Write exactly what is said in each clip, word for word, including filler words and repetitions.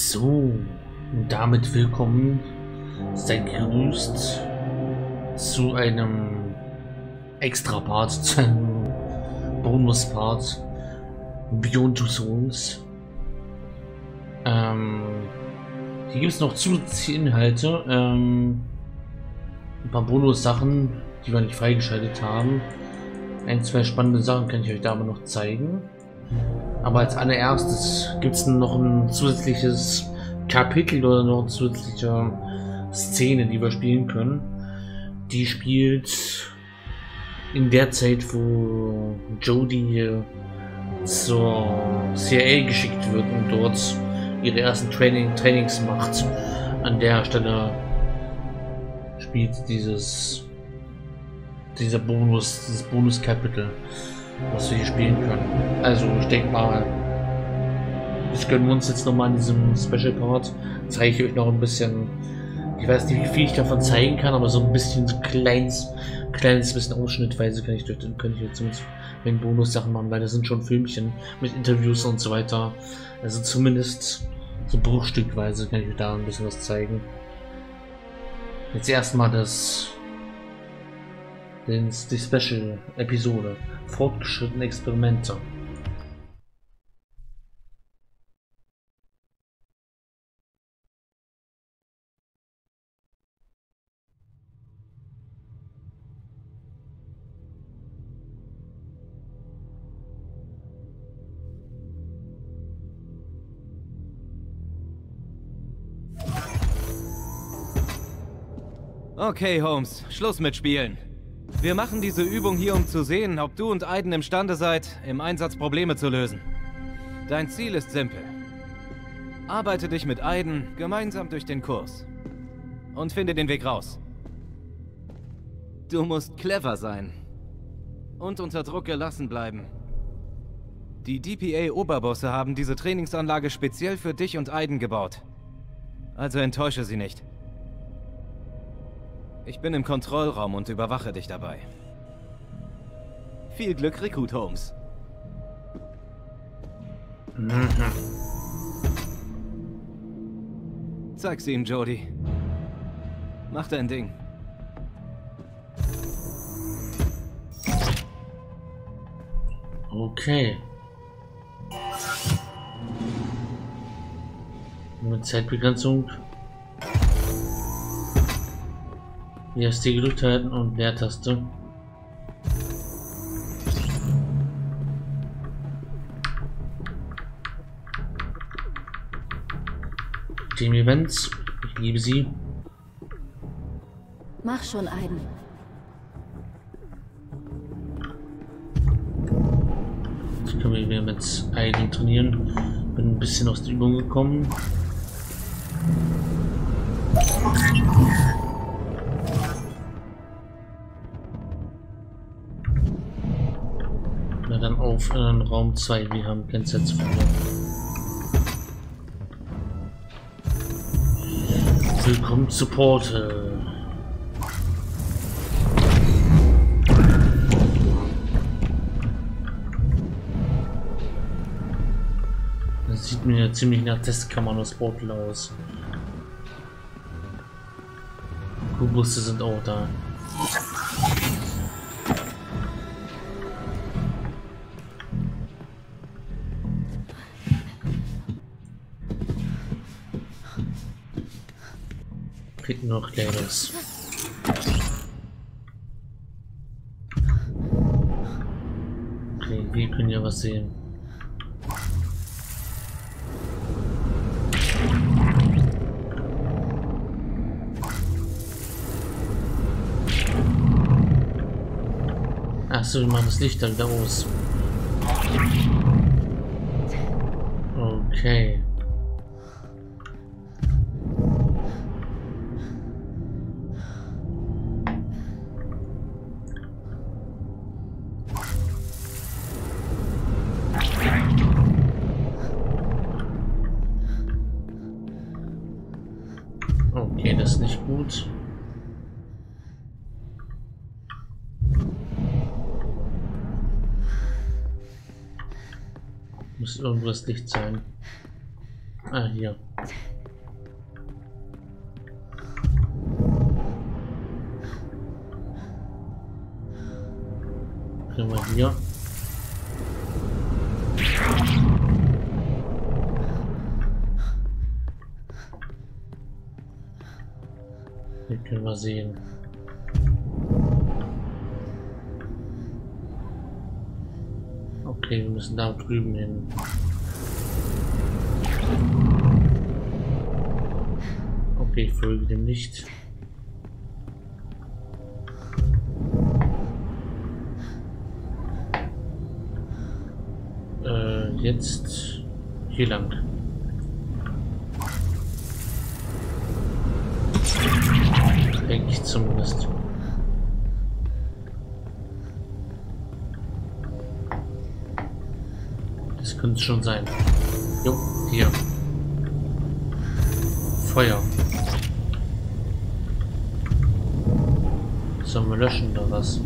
So, damit willkommen, seid gegrüßt zu einem Extra-Part, zu einem Bonus-Part Beyond Two Souls. Ähm, hier gibt es noch zusätzliche Inhalte, ähm, ein paar Bonus-Sachen, die wir nicht freigeschaltet haben. Ein, zwei spannende Sachen kann ich euch da aber noch zeigen. Aber als allererstes gibt es noch ein zusätzliches Kapitel oder noch eine zusätzliche Szene, die wir spielen können. Die spielt in der Zeit, wo Jodie zur C I A geschickt wird und dort ihre ersten Training Trainings macht. An der Stelle spielt dieses dieser Bonus, dieses Bonus-Kapitel, was wir hier spielen können. Also ich denke mal, das gönnen wir uns jetzt nochmal in diesem Special Part. Zeige ich euch noch ein bisschen. Ich weiß nicht, wie viel ich davon zeigen kann, aber so ein bisschen, so kleines, kleines bisschen ausschnittweise kann ich, kann ich jetzt zumindest wenn Bonus-Sachen machen, weil das sind schon Filmchen mit Interviews und so weiter. Also zumindest so bruchstückweise kann ich euch da ein bisschen was zeigen. Jetzt erstmal das Den, die Special-Episode. Fortgeschrittene Experimente. Okay, Holmes, Schluss mit Spielen. Wir machen diese Übung hier, um zu sehen, ob du und Aiden imstande seid, im Einsatz Probleme zu lösen. Dein Ziel ist simpel. Arbeite dich mit Aiden gemeinsam durch den Kurs. Und finde den Weg raus. Du musst clever sein. Und unter Druck gelassen bleiben. Die D P A-Oberbosse haben diese Trainingsanlage speziell für dich und Aiden gebaut. Also enttäusche sie nicht. Ich bin im Kontrollraum und überwache dich dabei. Viel Glück, Rekrut Holmes. Mhm. Zeig's ihm, Jodie. Mach dein Ding. Okay. Mit Zeitbegrenzung. Hier ist die gedrückt halten und Leertaste. Team Events, ich liebe sie. Mach schon, Aiden. Jetzt können wir wieder mit Aiden trainieren. Bin ein bisschen aus der Übung gekommen. Na dann auf äh, Raum zwei, wir haben kein Set zu verlieren. Willkommen zu Portal. Das sieht mir ja ziemlich nach Testkammern aus Portal aus. Kubusse sind auch da. Kriegt noch Gläders. Okay, wir können ja was sehen. Achso, wir machen das Licht dann wieder aus. Okay. Okay, das ist nicht gut. Muss irgendwas Licht sein. Ah, hier. Können wir hier. Hier können wir sehen. Okay, wir müssen da drüben hin. Okay, ich folge dem nicht. Äh, jetzt hier lang. Denke ich zumindest. Das könnte es schon sein. Jo, hier. Feuer. Sollen wir löschen oder was?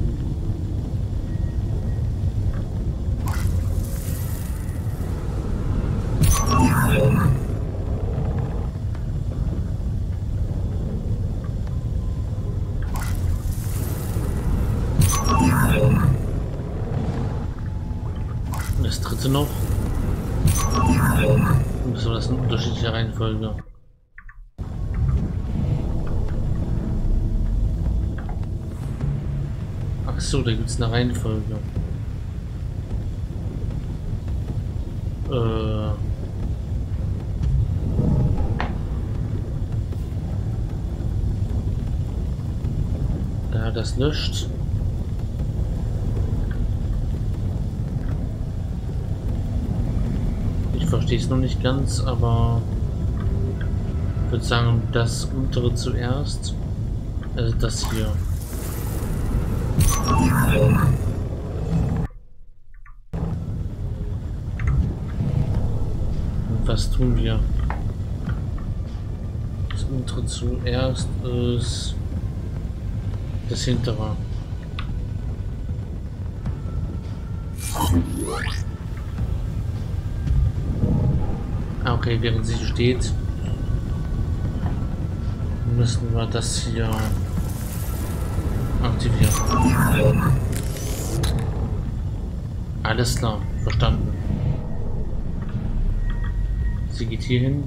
Das dritte noch. So, das sind unterschiedliche Reihenfolge. Ach so, da gibt es eine Reihenfolge. Äh. Da das löscht. Ich verstehe es noch nicht ganz, aber ich würde sagen, das untere zuerst. Also das hier. Und was tun wir? Das untere zuerst ist das hintere. Ah, okay, während sie steht, müssen wir das hier aktivieren. Alles klar, verstanden. Sie geht hier hin.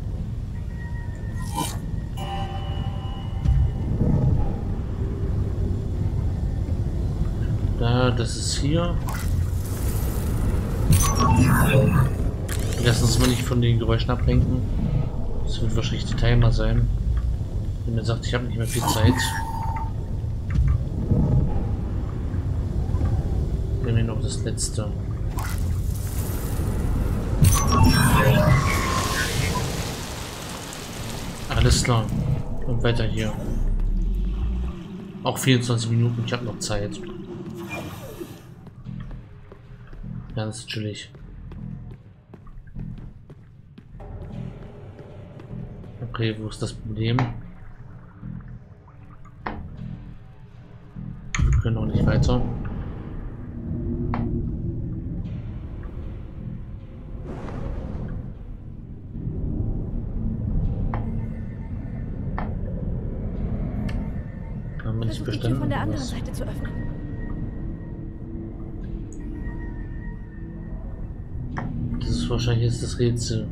Da, das ist hier. Lass uns mal nicht von den Geräuschen ablenken. Das wird wahrscheinlich der Timer sein. Wenn er sagt, ich habe nicht mehr viel Zeit. Nehmen wir noch das letzte. Alles klar. Und weiter hier. Auch vierundzwanzig Minuten, ich habe noch Zeit. Ganz chillig. Okay, wo ist das Problem? Wir können auch nicht weiter. Haben wir nicht bestanden? Von der anderen Seite zu öffnen. Das ist wahrscheinlich jetzt das Rätsel.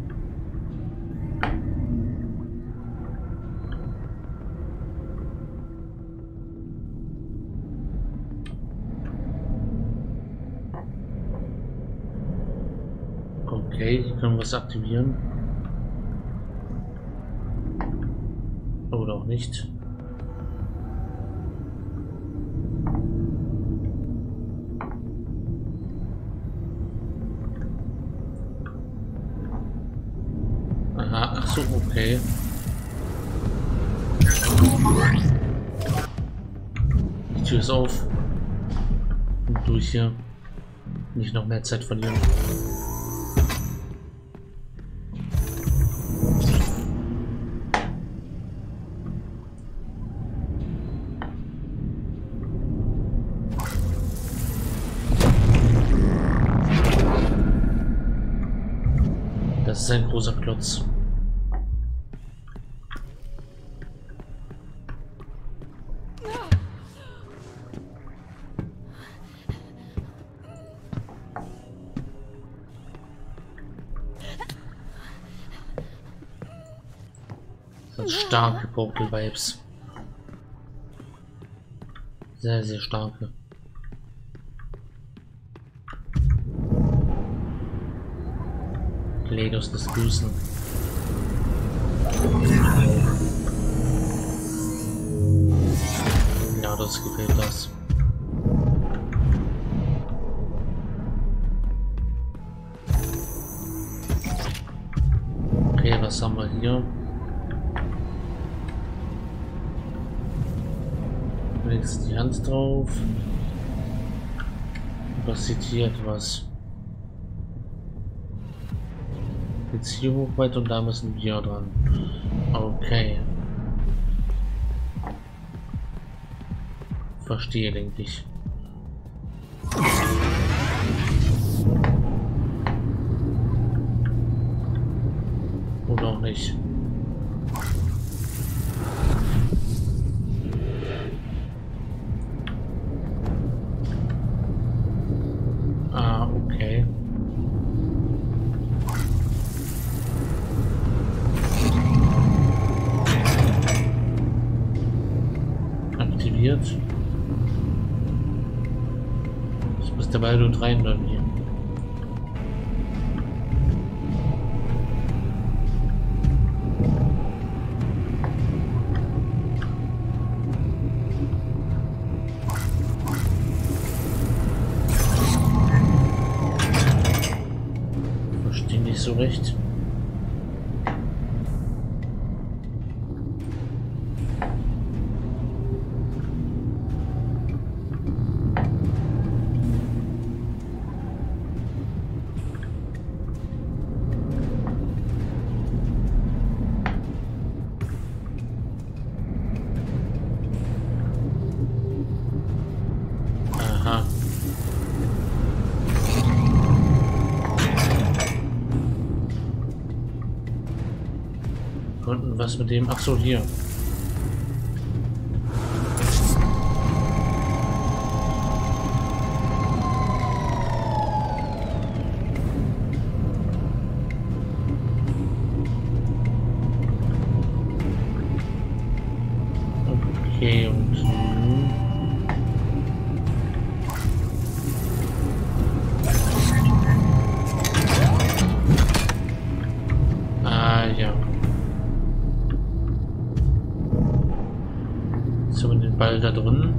Okay, hier können wir es aktivieren. Oder auch nicht. Aha, ach so, okay. Die Tür ist auf. Und durch hier. Nicht noch mehr Zeit verlieren. Das ist ein großer Klotz. Das starke Portal Vibes. Sehr, sehr starke. Leidos des Bösen. Ja, das gefällt das. Okay, was haben wir hier? Legst die Hand drauf. Was sieht hier etwas? Jetzt hier hoch weiter und da müssen wir dran. Okay. Verstehe, denke ich. Oder auch nicht. Ah, okay. Aktiviert. Das muss der Ball und rein dann hier. Verstehe nicht so recht. Und was mit dem? Ach so, hier. Okay, und nun. Ah, ja. So, den Ball da drin.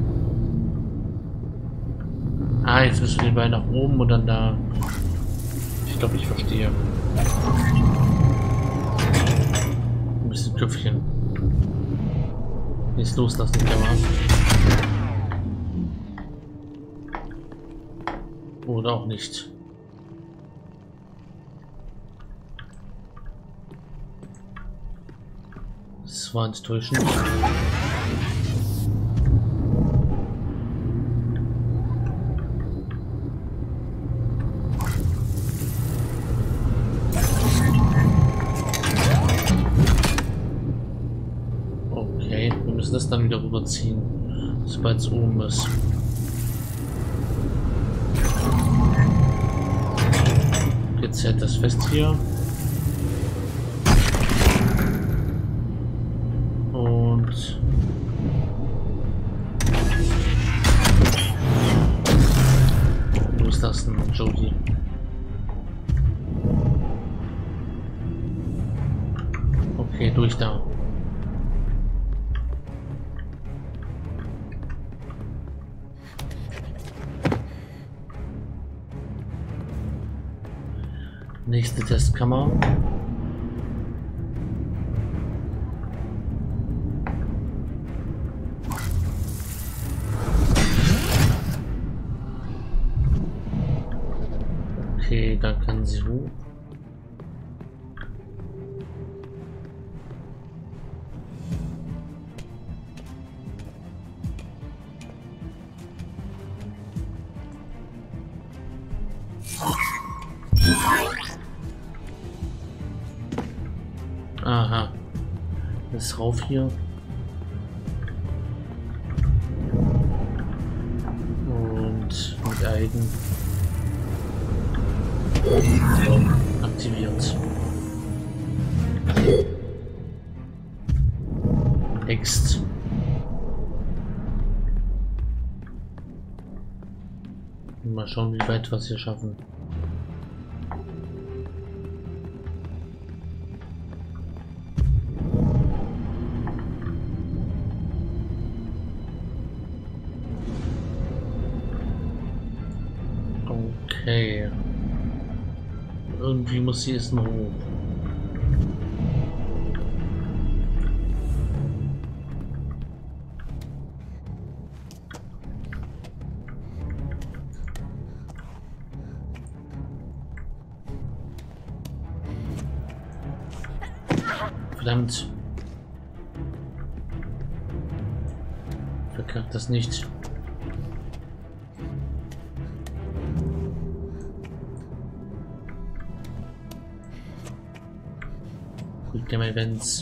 Ah, jetzt müssen wir den Ball nach oben und dann da. Ich glaube, ich verstehe. Ein bisschen Köpfchen. Nicht loslassen, kann man. Oder auch nicht. Das war enttäuschend. Okay, wir müssen das dann wieder rüberziehen, sobald es oben ist. Jetzt hält das fest hier. Und loslassen, Jody. Okay, durch da. Nächste Testkammer. Okay, da kann sie hoch. Aha. Ist rauf hier. Und mit Eigen aktiviert. Text. Mal schauen, wie weit wir es hier schaffen. Okay. Irgendwie muss sie es noch hoch. Verdammt. Verkackt das nicht. Quick Game Events.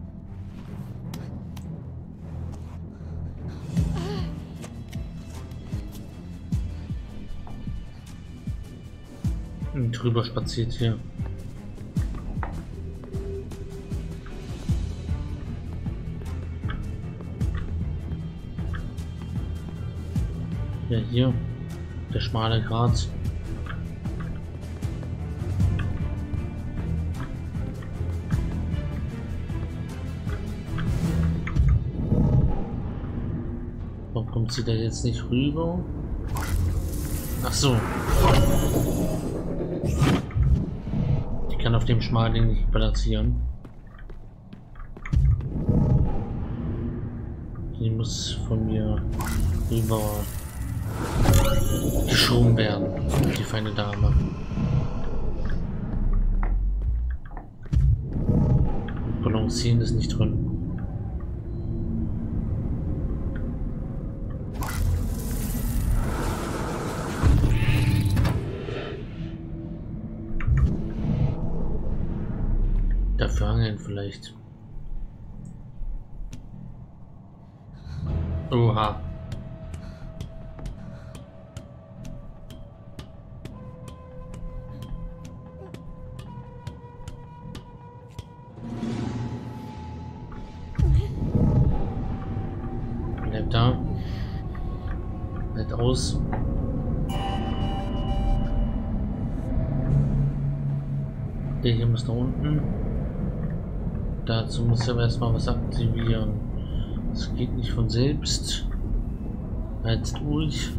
Und drüber spaziert hier. Ja, hier. Der schmale Grat. Warum kommt sie da jetzt nicht rüber? Ach so. Ich kann auf dem schmalen Ding nicht balancieren. Die muss von mir rüber geschoben werden, die feine Dame. Balancieren ist nicht drin. Dafür hangeln vielleicht. Oha. Bleibt da. Bleibt aus. Der hier muss da unten. Dazu muss aber erstmal was aktivieren. Das geht nicht von selbst. Halt durch.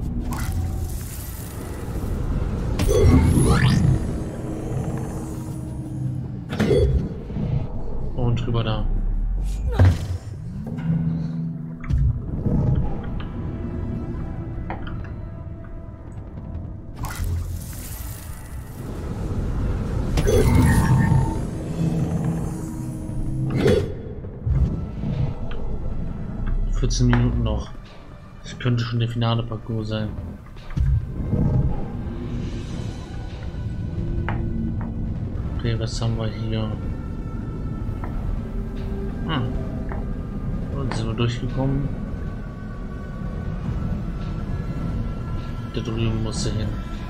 Und drüber da. vierzehn Minuten noch. Das könnte schon der finale Parcours sein. Okay, was haben wir hier? Hm. Und sind wir durchgekommen. Da drüben muss er hin.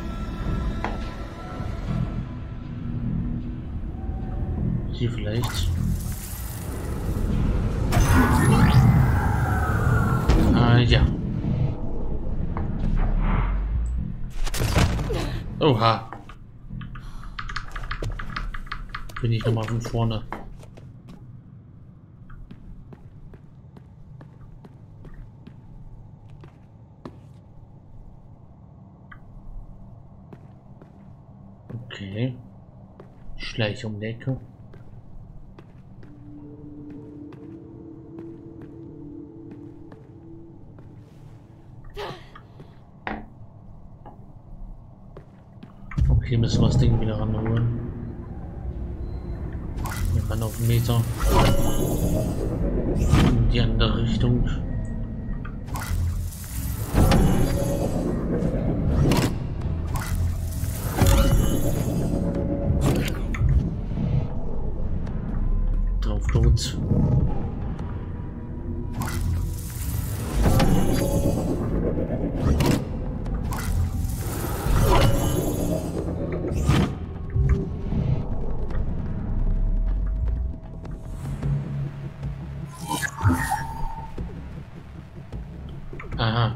Hier vielleicht. Ah, ja. Oha. Bin ich nochmal von vorne. Okay. Schleich um die Ecke. Hier müssen wir das Ding wieder ranholen. Wir fahren auf einen Meter. In die andere Richtung. Drauf los.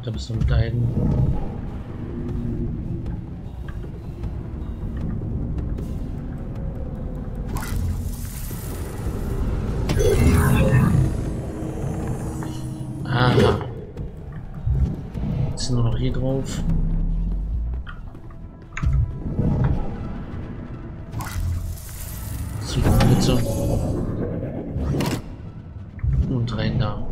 Da bist du mit einem. Aha. Jetzt nur noch hier drauf. Zu der Blitze. Und rein da.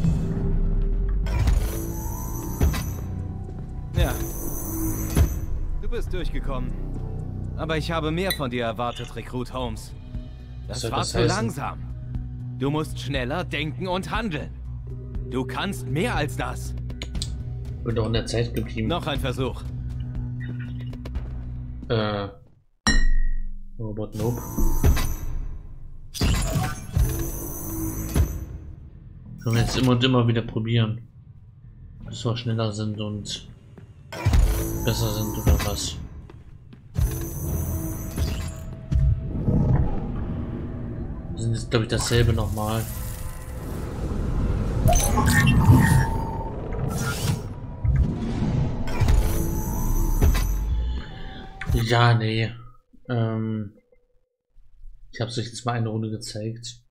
Ja. Du bist durchgekommen. Aber ich habe mehr von dir erwartet, Rekrut Holmes. Das war zu langsam. Du musst schneller denken und handeln. Du kannst mehr als das. Bin doch in der Zeit geblieben. Noch ein Versuch. Äh. Robot Nope. Können wir jetzt immer und immer wieder probieren. Bis wir schneller sind und besser sind oder was. Wir sind jetzt, glaube ich, dasselbe nochmal. Ja, nee. Ähm, ich habe es euch jetzt mal eine Runde gezeigt.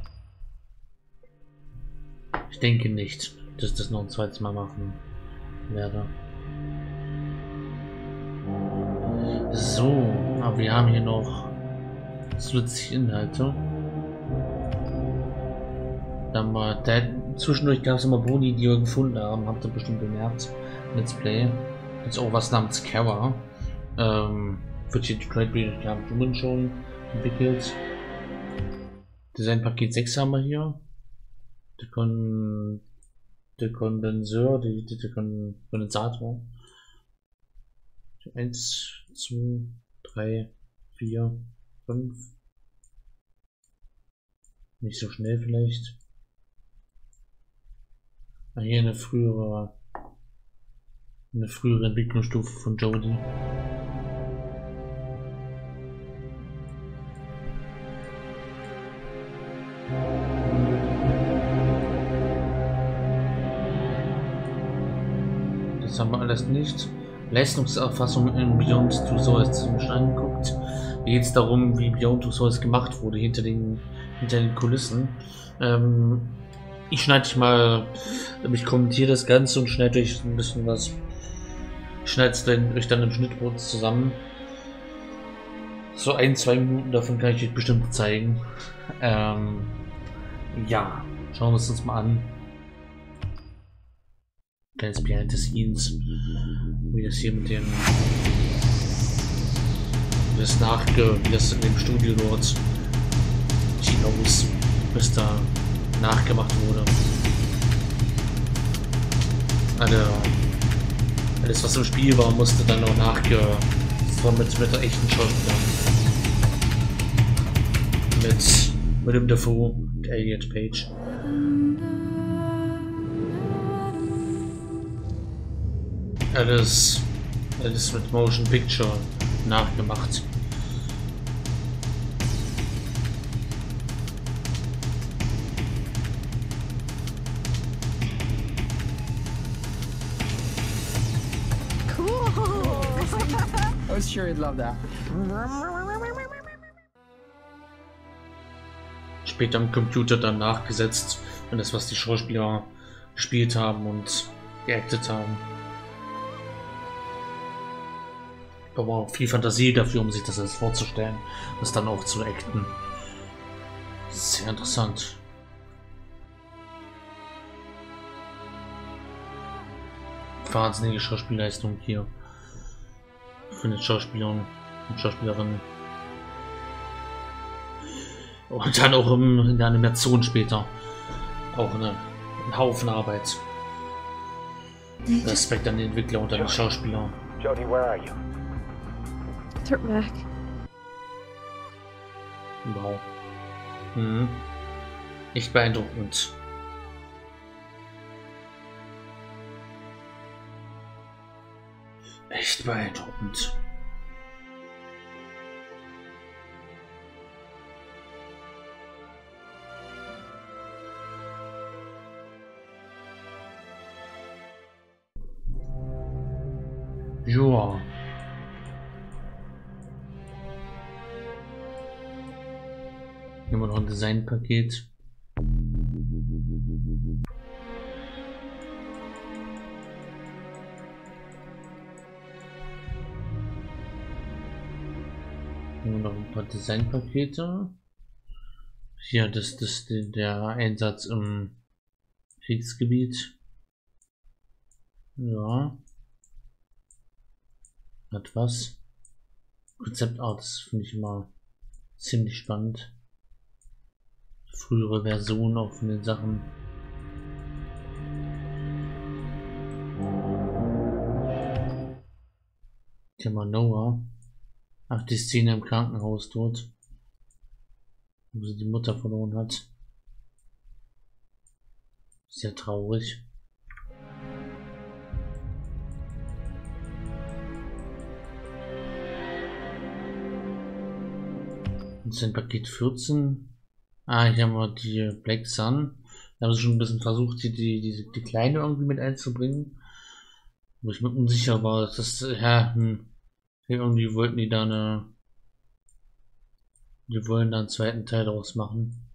Ich denke nicht, dass ich das noch ein zweites Mal machen werde. So, aber wir haben hier noch zusätzliche Inhalte. Dann mal, da, zwischendurch gab es immer Boni, die wir gefunden haben, habt ihr bestimmt bemerkt. Let's Play. Jetzt auch was namens Kara. Ähm, wird hier Great British haben schon entwickelt. Designpaket sechs haben wir hier. Der, Kon der Kondenseur, die, die, der Kon Kondensator. eins, zwei, drei, vier, fünf. Nicht so schnell vielleicht. Ah, hier eine frühere eine frühere Entwicklungsstufe von Jody. Das haben wir alles nicht. Leistungserfassung in Beyond Two Souls schon angeguckt. Hier geht es darum, wie Beyond Two Souls gemacht wurde hinter den, hinter den Kulissen. Ähm, ich schneide dich mal, ich kommentiere das Ganze und schneide euch ein bisschen was. Ich schneide es dann, euch dann im Schnittbrot zusammen. So ein, zwei Minuten davon kann ich euch bestimmt zeigen. Ähm, ja, schauen wir es uns mal an. Kleines Behind the Scenes, wie das hier mit dem, wie das nachge, wie das in dem Studio dort sieht aus, bis da nachgemacht wurde. Alle, alles was im Spiel war, musste dann auch nachge, das war mit, mit der echten Schauspieler. Mit Willem Dafoe und Elliot Page. Alles, alles mit Motion Picture nachgemacht. Cool. I was sure you'd love that. Später am Computer dann nachgesetzt und das, was die Schauspieler gespielt haben und geactet haben. Da war auch viel Fantasie dafür, um sich das alles vorzustellen, das dann auch zu acten. Sehr interessant. Wahnsinnige Schauspielleistung hier für den Schauspieler und Schauspielerinnen. Und dann auch in der Animation später. Auch eine, ein Haufen Arbeit. Respekt an den Entwickler und an den Schauspieler. Jody, where are you? Mac. Wow. Mhm. Echt beeindruckend. Echt beeindruckend. Joa. Hier haben wir noch ein Designpaket. Hier haben wir noch ein paar Designpakete. Hier, das, das ist der Einsatz im Kriegsgebiet. Ja. Hat was. Konzeptart, das finde ich immer ziemlich spannend. Frühere Versionen auch von den Sachen. Thema Noah. Ach, die Szene im Krankenhaus dort, wo sie die Mutter verloren hat. Sehr traurig. Das ist ein Paket vierzehn. Ah, hier haben wir die Black Sun. Da haben sie schon ein bisschen versucht, die, die, die, die Kleine irgendwie mit einzubringen. Wo ich mir unsicher war, dass das, ja, hm, irgendwie wollten die da eine, die wollen da einen zweiten Teil daraus machen.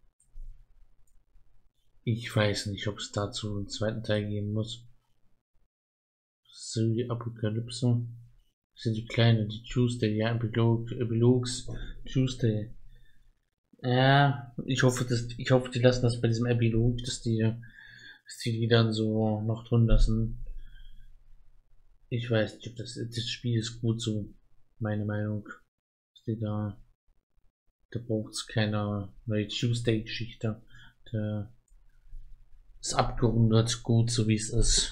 Ich weiß nicht, ob es dazu einen zweiten Teil geben muss. So, die Apokalypse. Das sind die Kleine, die Tuesday, ja, Epilog, Epilogs, Tuesday. Ja, ich hoffe, dass, ich hoffe, die lassen das bei diesem Epilog, dass die, dass die die dann so noch drin lassen. Ich weiß nicht, ob das, das Spiel ist gut so, meine Meinung. Dass die da, da braucht es keine neue Tuesday-Geschichte. Da ist abgerundet, gut, so wie es ist.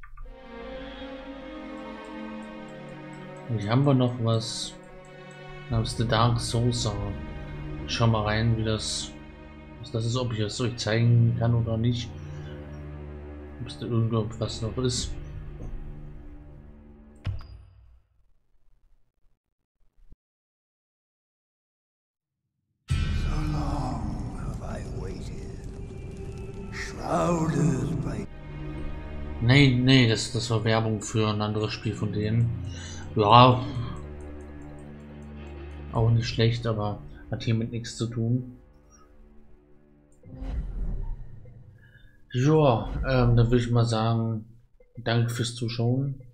Und hier haben wir noch was namens The Dark Saucer. Schau mal rein, wie das, was das ist, ob ich das euch zeigen kann oder nicht. Ob es da irgendwas noch ist. Nee, nee, das, das war Werbung für ein anderes Spiel von denen. Ja, auch nicht schlecht, aber hat hiermit nichts zu tun. Ja, ähm, dann würde ich mal sagen, danke fürs Zuschauen.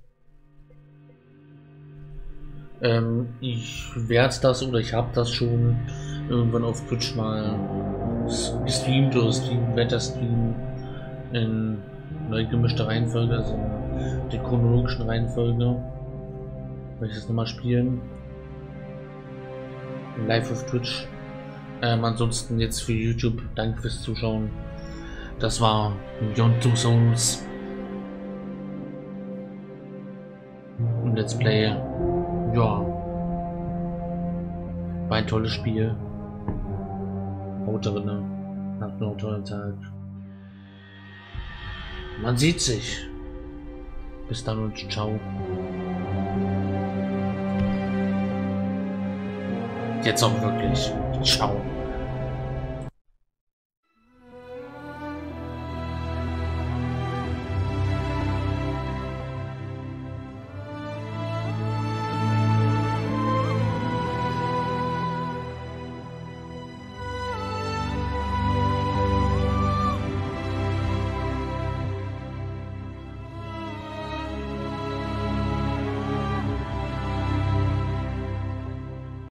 Ähm, ich werde das oder ich habe das schon irgendwann auf Twitch mal gestreamt oder streamen, werde das streamen in neu gemischter Reihenfolge, also in der chronologischen Reihenfolge. Werde ich das nochmal spielen. Live auf Twitch. Ähm, ansonsten jetzt für YouTube, danke fürs Zuschauen. Das war Beyond Two Souls. Und Let's Play. Ja. War ein tolles Spiel. Haut drinne. Habt noch einen tollen Tag. Man sieht sich. Bis dann und ciao. Jetzt auch wirklich. Ciao.